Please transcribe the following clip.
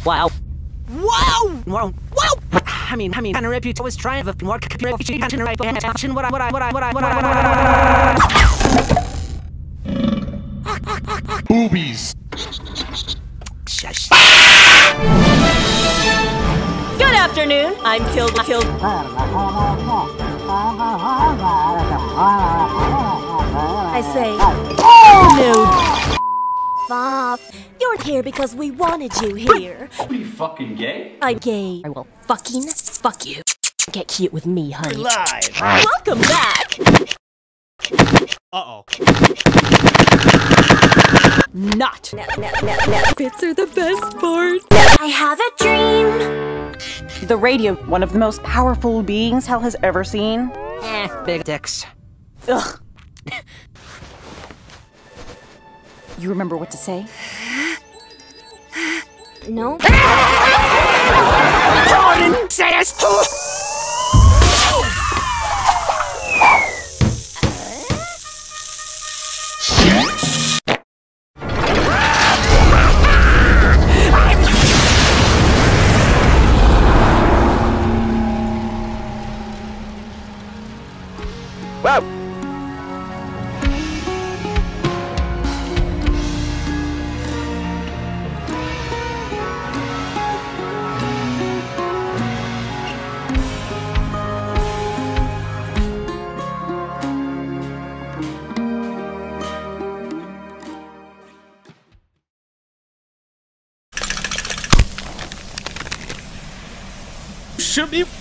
Wow. Wow! Wow! Wow! I mean, kind of reputation was trying to work. Boobies. Shush. Good afternoon. I'm killed. I say, oh no. Bob, you're here because we wanted you here. What are you, fucking gay? I'm gay. I will fucking fuck you. Get cute with me, honey. We're live. Welcome back. Uh-oh. Not. Bits are the best part. I have a dream. The radio, one of the most powerful beings hell has ever seen. Big dicks. Ugh. You remember what to say? No. Say it. Wow. Shoot me.